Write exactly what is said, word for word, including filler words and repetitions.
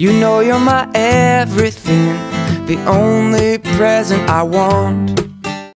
You know you're my everything, the only present I want.